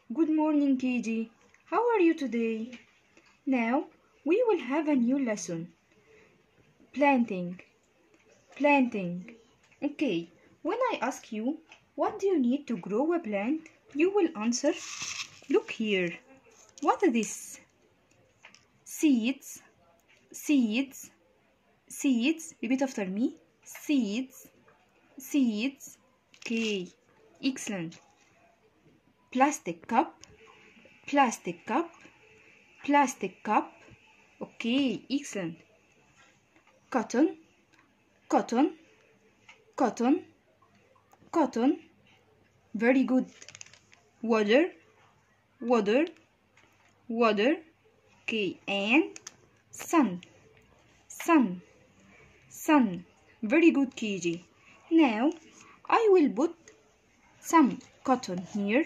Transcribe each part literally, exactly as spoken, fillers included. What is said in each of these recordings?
Good morning, K J. How are you today? Now we will have a new lesson. Planting. Planting. Okay, when I ask you, what do you need to grow a plant? You will answer, look here. What is this? Seeds. Seeds. Seeds. Repeat after me. Seeds. Seeds. Okay, excellent. Plastic cup. Plastic cup. Plastic cup. Okay, excellent. Cotton. Cotton. Cotton. Cotton. Very good. Water. Water. Water. Okay, and sun. Sun. Sun. Very good, K J. Now I will put some cotton here.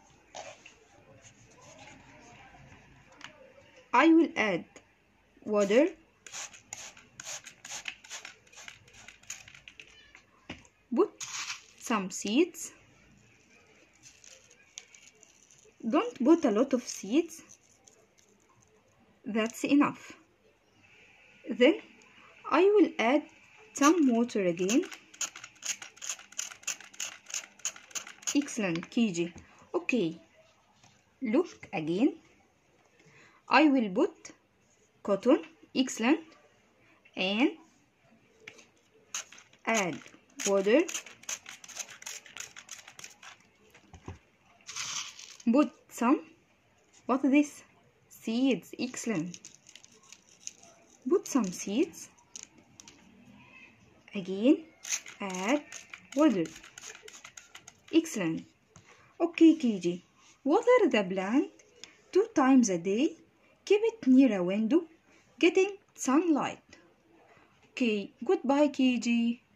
I will add water. Put some seeds. Don't put a lot of seeds. That's enough. Then I will add some water again. Excellent, K J. Okay, look again. I will put cotton. Excellent. And add water. Put some, what is this? Seeds. Excellent. Put some seeds. Again, add water. Excellent. Okay, K J. Water the plant two times a day. Keep it near a window, getting sunlight. Okay, goodbye, K J.